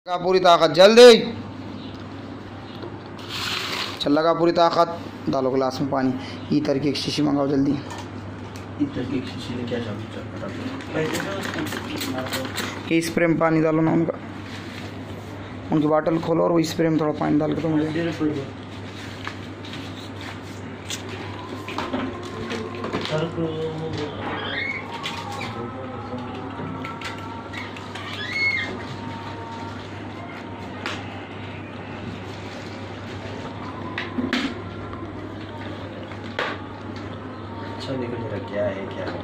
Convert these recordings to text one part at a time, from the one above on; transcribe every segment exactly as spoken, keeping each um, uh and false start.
लगा पूरी ताकत, जल्दी चल, लगा पूरी ताकत। डालो गिलास में पानी। ईतर की एक शीशी मंगाओ जल्दी। ईतर की एक शीशी में क्या कि स्प्रे में पानी डालो ना उनका, उनकी बोतल खोलो और वो स्प्रे में थोड़ा पानी डाल के दो मुझे। अच्छा देखो जरा क्या है क्या है।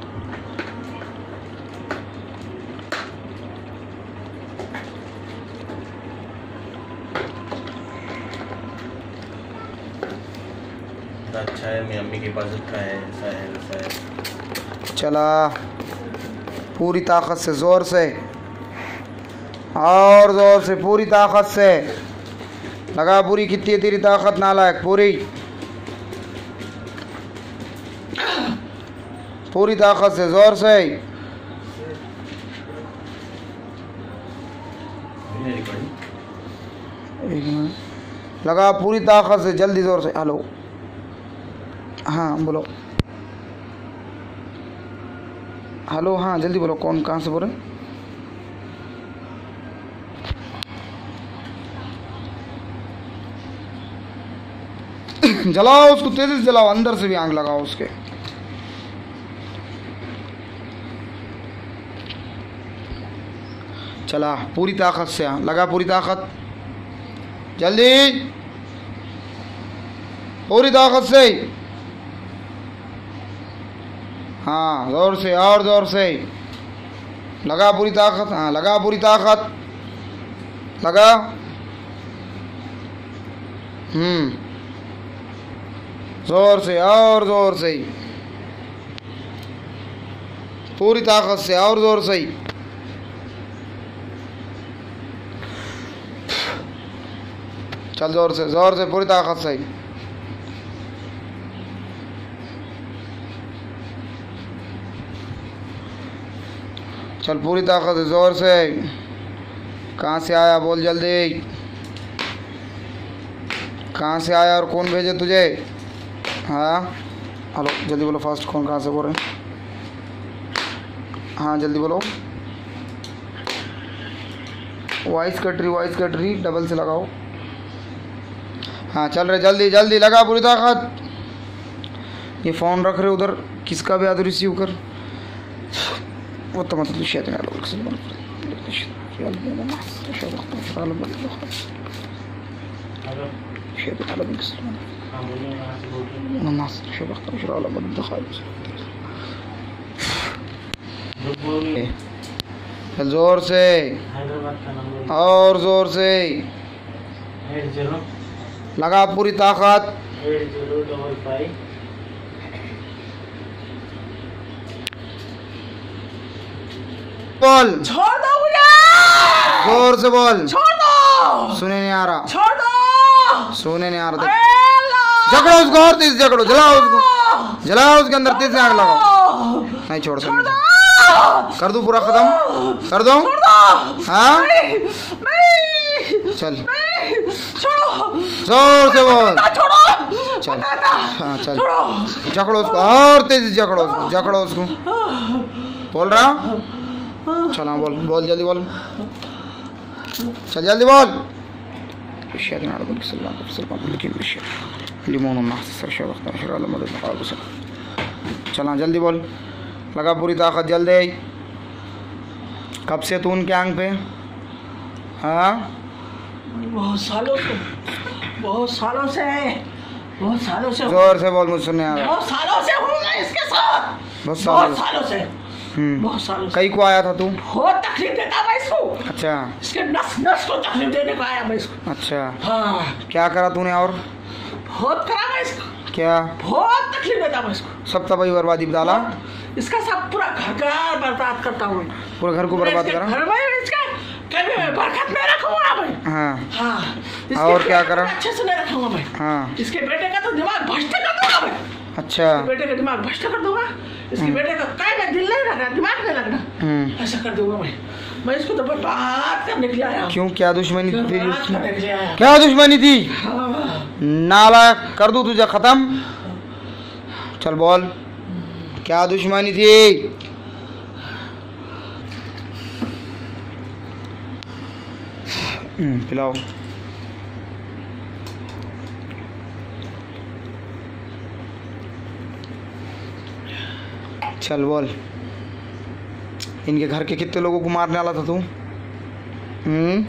अच्छा है, मेरी अम्मी के पास का है, ऐसा है वैसा है। चला पूरी ताकत से, ज़ोर से और ज़ोर से, पूरी ताकत से लगा। पूरी कितनी है तेरी ताकत नालायक? पूरी पूरी ताकत से, ज़ोर से। एक मिनट, लगा पूरी ताकत से, जल्दी ज़ोर से। हेलो, हाँ बोलो। हेलो, हाँ जल्दी बोलो। कौन, कहाँ से बोल रहे? जलाओ उसको, तेजी से जलाओ, अंदर से भी आग लगाओ उसके। चला पूरी ताकत से, लगा पूरी ताकत, जल्दी पूरी ताकत से। हाँ ज़ोर से और ज़ोर से लगा पूरी ताकत। हाँ लगा पूरी ताकत, लगा। हम्म ज़ोर से और ज़ोर से, पूरी ताकत से और ज़ोर से। चल ज़ोर से, ज़ोर से, पूरी ताकत से। चल पूरी ताकत से, ज़ोर से। कहाँ से आया बोल जल्दी, कहाँ से आया और कौन भेजे तुझे? हाँ हेलो, जल्दी बोलो फास्ट, कौन कहाँ से बोल रहे हैं? हाँ जल्दी बोलो। वॉइस कट रही, वॉइस कट रही, डबल से लगाओ। हाँ चल रहे, जल्दी जल्दी लगा पूरी ताकत। ये फ़ोन रख रहे उधर, किसका भी आदर रिसीव कर। वो तो मतलब शेत में लोग ज़ोर से और ज़ोर से लगा पूरी ताकत। बोल, छोड़ दो मुझे, जोर से बोल। छोड़ दो, सुने नहीं आ रहा, छोड़ दो, सुने नहीं आ रहा। झगड़ो उसको और तेज झगड़ो, जलाओ उसको, जलाओ उसके अंदर, तेज से आग लगाओ। नहीं छोड़ सकते, कर दूं पूरा खत्म, कर दूं? हाँ चल, जोर से बोल, चल हाँ चल, झगड़ो उसको और तेज झगड़ो उसको, झगड़ो उसको। बोल रहा, चला बोल, बोल जल्दी बोल, चल जल्दी बोल। चला जल्दी बोल, लगा पूरी ताकत, जल्दी। कब से तू उनके आंग पे? हाँ बहुत सालों से, बहुत सालों से, बहुत सालों से। जोर से बोल, मुझे सुनने आ रहा। बहुत सालों से हूँ मैं इसके साथ, बहुत सालों, बहुत सालों से, हम्म बहुत सालों से। कई को आया था तू? बहुत तकलीफ देता मैं इसको। अच्छा, इसके नस नस को तकलीफ देने को आया मैं इसको। अच्छा हाँ, क्या करा तूने? और बहुत करा मैं इसको, क्या? बहुत तकलीफ देता मैं इसको। सब तबाही बर्बादी डाला, इसका सब पूरा घर का बर्बाद करता हूँ, पूरे घर को बर्बाद करा। घर में इसका कभी बरकत में रखूंगा मैं। हाँ हाँ, और क्या करा? अच्छे से नहीं रखूंगा मैं। हाँ, इसके बेटे का तो दिमाग भ्रष्ट कर दूंगा मैं। अच्छा, बेटे का दिमाग भ्रष्ट कर दूंगा। इसके बेटे का काय में दिल नहीं लग रहा, दिमाग नहीं लग रहा, ऐसा कर दूंगा मैं। मैं इसको तो बर्बाद करने के लिए आया हूँ। क्यों, क्या दुश्मनी थी तेरी बर्बाद उसमें? करने के लिए आया हूँ। क्या दुश्मनी थी? हाँ। नाला कर दूं तुझे खत्म? चल बोल, क्या दुश्मनी थी? हम्म, पिलाओ। चल बोल, इनके घर के कितने लोगों को मारने वाला था तू? हम्म,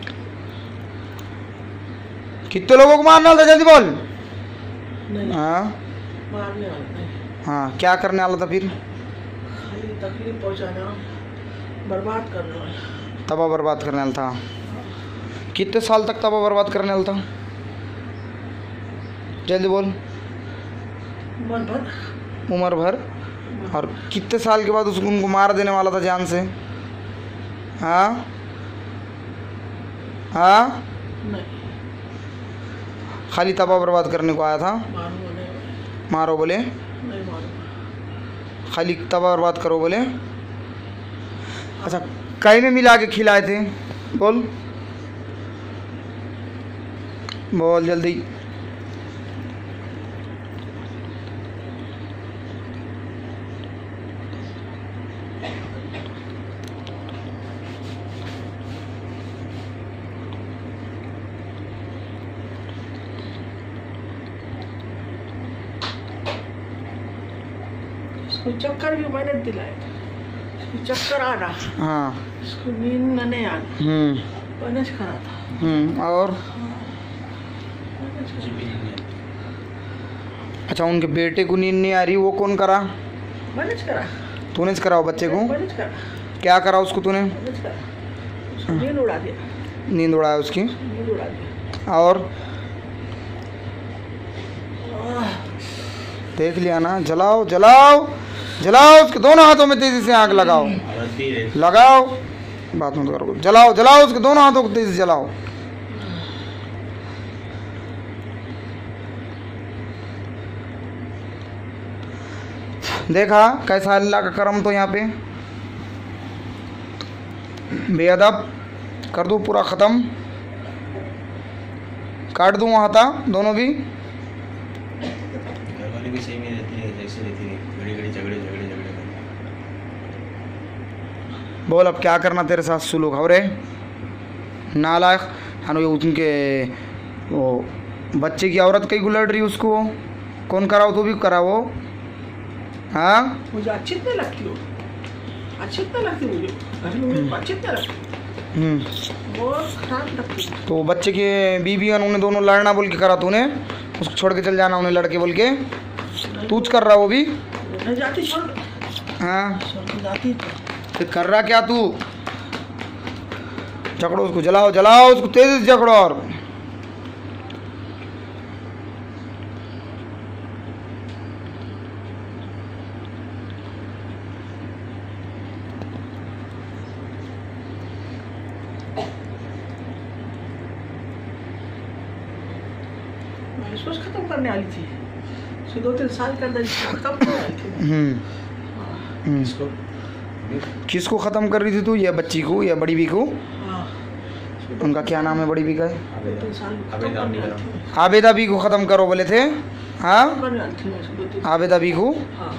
कितने लोगों को मारने वाला था? जल्दी बोल। नहीं, हाँ मारने वाला नहीं, हाँ, क्या करने वाला था फिर? खाली तकलीफ पहुंचाना, बर्बाद करने वाला। तबाह बर्बाद करने वाला था। कितने साल तक तबाह बर्बाद करने वाला था? जल्दी बोल। उम्र भर। उम्र भर। और कितने साल के बाद उसको उनको मार देने वाला था जान से? हाँ हाँ, नहीं, खाली तबाह बर्बाद करने को आया था? मारूंगा नहीं, मारो बोले, नहीं मारूंगा। खाली तबाह बर्बाद करो बोले। अच्छा, कहीं में मिला के खिलाए थे? बोल बोल जल्दी। इसको चक्कर भी मैंने दिलाया था, इसको चक्कर आ रहा, हाँ। इसको नींद नहीं आ रही, हम्म मैनेज करा था। हम्म और मैनेज कुछ भी नहीं है। अच्छा, उनके बेटे को नींद नहीं आ रही, वो कौन करा? मैनेज करा, तूने कराओ बच्चे को? मैनेज करा, क्या करा उसको तूने? मैनेज करा, उसको नींद उड़ा दिया, नींद उड़ाया उसकी? नींद उड़ा दिया। और देख लिया ना? जलाओ जलाओ जलाओ, उसके दोनों हाथों में तेजी से आग लगाओ, आरती है। लगाओ, बात मत करो, जलाओ जलाओ, उसके दोनों हाथों को तेजी से जलाओ। देखा कैसा अल्लाह का करम? तो यहाँ पे बेअदब कर दूँ पूरा ख़त्म, काट दूँ वहाँ था दोनों भी। घर वाली भी सही में रहती है जैसे रहती है, घड़ी घड़ी झगड़े झगड़े झगड़े करना। बोल अब क्या करना तेरे साथ सुलूक हो रे नालायक? हाँ, ये उनके वो बच्चे की औरत कहीं गुलड़ रही उसको, कौन कराओ? तो भी कराओ। हाँ, मुझे अच्छी नहीं लगती हो, अच्छी नहीं लगती मुझे, घर में मुझे अच्छी नहीं लगती, हम्म, बहुत खराब लगती है। तो बच्चे के बीबी उन्हें दोनों लड़ना बोल के करा तूने, उसको छोड़ के चल जाना उन्हें लड़के बोल के, तूच कर रहा वो भी? नहीं जाती, छोड़ हाँ, छोड़ के जाती तो। फिर कर रहा क्या तू? झगड़ो उसको, जलाओ जलाओ उसको, तेजी से झगड़ो। और मैं इसको खत्म करने वाली थी, इसको दो तीन साल के अंदर इसको खत्म करने वाली थी। हम्म हम्म, इसको किसको ख़त्म कर रही थी तू? या बच्ची को या बड़ी बी को? हाँ, उनका क्या नाम है बड़ी बी का? दो तीन साल खत्म करने वाली थी, आबेदा बी को ख़त्म करो बोले थे? हाँ, खत्म करने वाली थी मैं इसको, दो तीन आबेदा बी को। हाँ,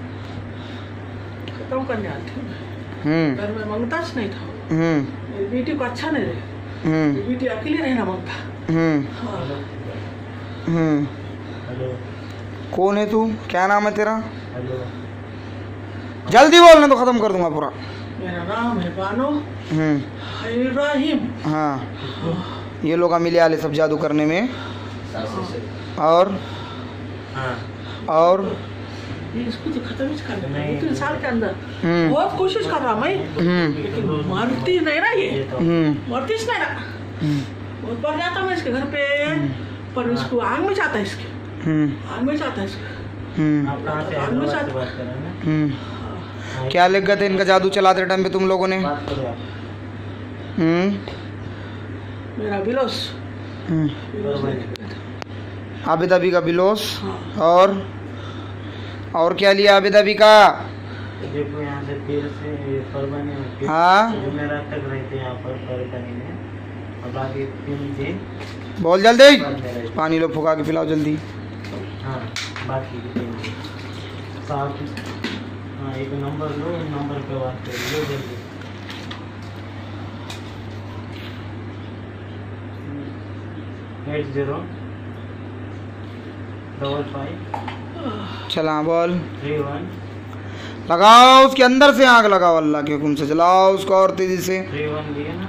खत्म करने वाली थी मैं। हम्म घर में मंगताच नहीं था, हम्म मेरी बेटी को अच्छा नहीं रहे, हम्म मेरी बेटी अकेली रहना मांगता। हम्म हाँ, हम्म हेलो कौन है तू? क्या नाम है तेरा? हेलो जल्दी बोल, नहीं तो ख़त्म कर दूंगा पूरा। मेरा नाम है बानो हम्म इब्राहिम। हाँ, ये लोग मिले आले सब जादू करने में। सास से और हाँ और ये इसको तो खत्म ही कर देना, दो तीन साल के अंदर हम्म बहुत कोशिश कर रहा मैं, हम्म लेकिन मरती नहीं ना, ये हम्म मरतीस नहीं ना। हम्म बहुत बार जाता मैं इसके घर पे, पर इसको आग में जाता है, इसके हम्म आग में जाता है इसके हम्म आप कहाँ से आग में हैदराबाद से जाता। बात कर रहे हैं ना? हम्म क्या लग गए थे इनका जादू चलाते टाइम पे तुम लोगों ने? बात करो आप। हम्म मेरा बिलोस हम्म बिलोस लेके गया था। आबिदा बी का बिलोस। हाँ, और और क्या लिया आबिदा बी का? देखो यहाँ से फिर से परवाने में फिर हाँ। जुमेरात तक रहते हैं यहाँ पर परवाने में, और बाकी तीन दिन बोल जल्दी, बंद रहते हैं। पानी लो फुका के पिलाओ जल्दी। हाँ बाकी के तीन दिन साथ। हाँ एक नंबर लो, नंबर पे बात करो जल्दी। एट जीरो डबल फाइव चला बोल, थ्री वन लगाओ उसके अंदर से आग लगाओ, अल्लाह के हुक्म से जलाओ उसको और तेजी से। थ्री वन लिए ना?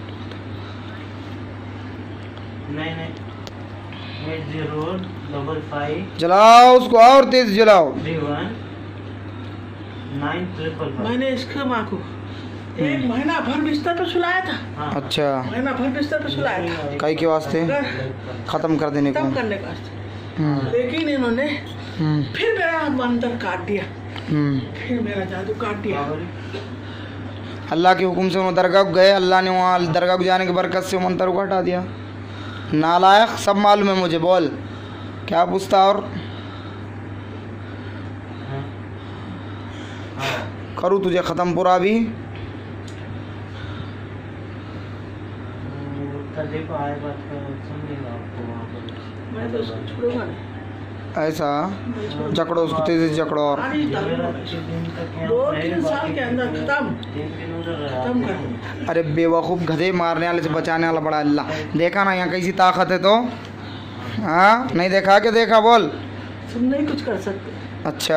नहीं नहीं, एट जीरो डबल फाइव जलाओ उसको और तेज जलाओ। Three one nine triple five. मैंने इसके माँ को एक महीना भर बिस्तर पे सुलाया था। हाँ अच्छा, महीना भर बिस्तर पे सुलाया था कई के वास्ते खत्म कर देने को। खत्म करने का वास्ते। हम्म, लेकिन इन्होंने हम्म, फिर मेरा मंत्र काट दिया, हम्म। फिर मेरा जादू काट दिया। अल्लाह के हुक्म से उन्होंने दरगाह को गए, अल्लाह ने वहाँ दरगाह को जाने की बरकत से वो मंत्र को हटा दिया। नालायक, सब मालूम है मुझे, बोल क्या पूछता और करूँ तुझे ख़त्म पूरा अभी? देखो आए बात का सुनिएगा आपको वहाँ पर। मैं तो उसको छोड़ूंगा नहीं, ऐसा मैं छोड़ूंगा। जकड़ो उसको तेजी से जकड़ो और आज ही डालूंगा मैं इसको। दो तीन साल के अंदर खत्म तीन दिन उधर रहा। खत्म कर दूंगा। अरे बेवकूफ़, गधे मारने वाले से बचाने वाला बड़ा अल्लाह। देखा ना यहाँ कैसी ताकत है तो? हाँ नहीं देखा, क्या देखा बोल? तुम नहीं कुछ कर सकते। अच्छा,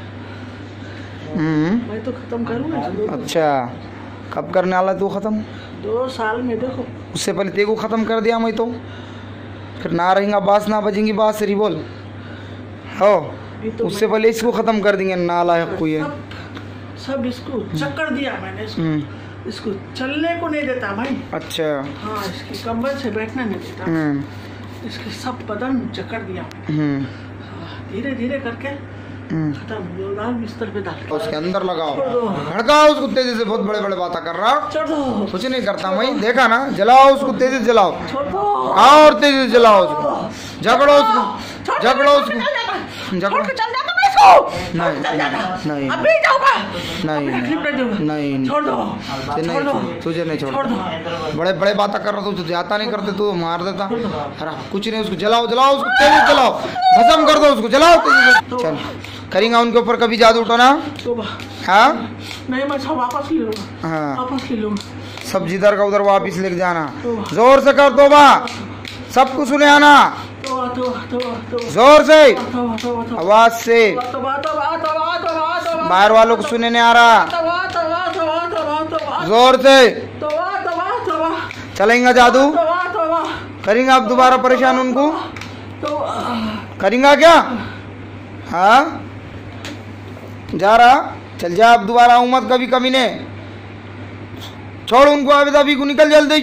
हम्म, मैं तो खत्म करूंगा इसको। अच्छा कब करने वाला तू ख़त्म? दो साल में देखो। उससे पहले तेरे को ख़त्म कर दिया मैं तो, फिर ना रहेगा बास ना बजेंगी बास सरी बोल हो। ये तो उससे पहले इसको ख़त्म कर देंगे, नालायक कोई है। सब सब इसको चक्कर दिया मैंने इसको। हम्म, इसको चलने को नहीं देता भाई। अच्छा, हाँ, इसकी कमर से बैठना नहीं देता। हम्म, इसके सब बदन चक्कर दिया मैंने। हम्म, हाँ, धीरे धीरे करके हम्म। खत्म। जो डाल बिस्तर पे डाल उसके अंदर लगाओ, छोड़ दो, भड़काओ उसको तेजी से, बहुत बड़े बड़े बातें कर रहा। छोड़ दो, कुछ नहीं करता मैं, देखा ना? जलाओ उसको तेजी से जलाओ, छोड़ दो, और तेजी से जलाओ उसको, झगड़ो उसको, झगड़ो उसको, झगड़ो। छोड़ के चल जाता मैं इसको। नहीं चल जाता। नहीं अभी जाऊंगा। नहीं अभी क्लिप कर दूंगा। नहीं छोड़ दो, तुझे छोड़ दो, नहीं, तुझे नहीं छोड़ छोड़। दो। बड़े बड़े बातें कर रहा तू, तुझे आता नहीं करते तू मार देता। अरे कुछ नहीं, उसको जलाओ, जलाओ उसको तेजी से जलाओ, भस्म कर दो उसको, जलाओ तेजी से। चल करेंगा उनके ऊपर कभी जादू उठाना? तोबा। हाँ नहीं, मैं सब वापस ले लूंगा, हाँ, वापस ले लूंगा। सब जिधर का उधर वापिस लेके जाना, जोर से कर दो बा, सबको सुने आना, तोबा, तोबा, तोबा, तोबा, जोर से, तोबा, तोबा, तोबा, आवाज से, तोबा, तोबा, तोबा, तोबा, तोबा, बाहर वालों को सुनने नहीं आ रहा, तोबा, तोबा, तोबा, तोबा, तोबा, जोर से तोबा, तोबा, तोबा, चलेंगे जादू। तोबा, तोबा, करेंगे आप दोबारा परेशान उनको? तोबा। करेंगा क्या? हाँ जा रहा, चल जा अब, दोबारा आऊँ मत कभी कमी ने। छोड़ उनको, अभी अभी को निकल जल्दी।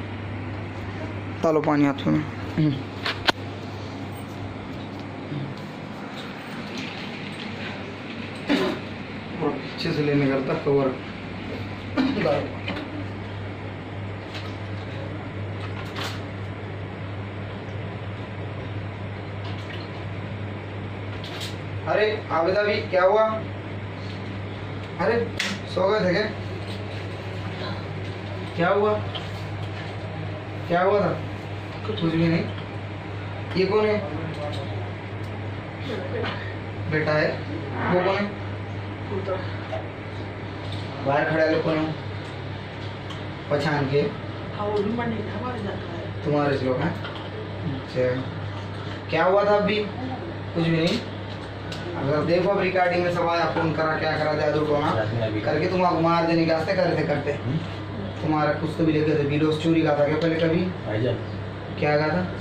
डालो पानी हाथ में। हम्म। अच्छे से लेने करता कवर। अरे आवेदा भी क्या हुआ? अरे सो गए थे क्या? क्या हुआ? क्या हुआ था? कुछ भी नहीं। ये कौन है? बेटा है। वो कौन है? बाहर खड़ा है, कौन है? पहचान के? तुम्हारे से लोग हैं? अच्छा, क्या हुआ था अभी? कुछ भी नहीं। अगर देखो अब रिकॉर्डिंग में सब आया, फोन करा, क्या करा, जादू टोना करके तुम्हारा मार देने के वास्ते करते करते तुम्हारा कुछ तो भी लेके थे, बिलोस चोरी का था क्या पहले कभी? क्या कहा था?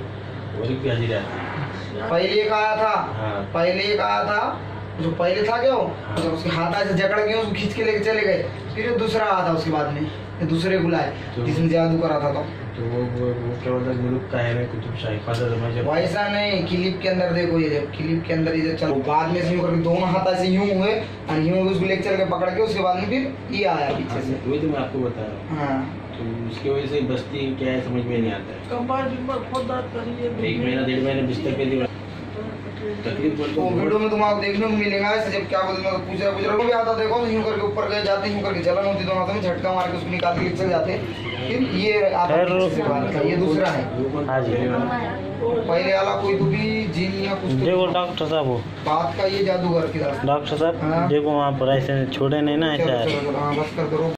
पहले एक आया था, पहले एक आया था जो पहले था क्या, वो जब उसके हाथ ऐसे जकड़ के उसको खींच के लेके चले गए, फिर दूसरा आया था उसके बाद में, दूसरे बुलाए जिसने जादू करा था। तो तो वो वो वो क्या बोलता है, मुल्क का है ना कुतुब शाही फादर में वैसा नहीं, क्लिप के अंदर देखो, ये देखो क्लिप के अंदर ये चल, बाद में से यूं करके दोनों हाथ ऐसे यूं हुए और यूं उसको लेके चल के पकड़ के, उसके बाद में फिर ये आया पीछे से। वही तो मैं आपको बता रहा हूँ। हाँ तो उसकी वजह से बस्ती क्या है समझ में नहीं आता है। कमर बिमर बहुत दर्द कर रही है। एक महीना डेढ़ महीने बिस्तर पे दिया। तो वीडियो में तुम्हारा देखने को मिलेगा ऐसे जब क्या बोलते हैं पूछ रहा पूछ रहा को भी आता देखो यूं करके ऊपर गए जाते यूं करके जलन होती दोनों हाथों में झटका मार के उसको निकाल के चल जाते फिर ये आता है, ये दूसरा है। हाँ जी पहले वाला कोई तो भी जिन या कुछ तो देखो डॉक्टर साहब वो बात का ये जादूगर की तरह। डॉक्टर साहब हाँ। देखो वहाँ पर ऐसे छोड़े नहीं ना ऐसा चलो चलो चलो हाँ बस कर दो।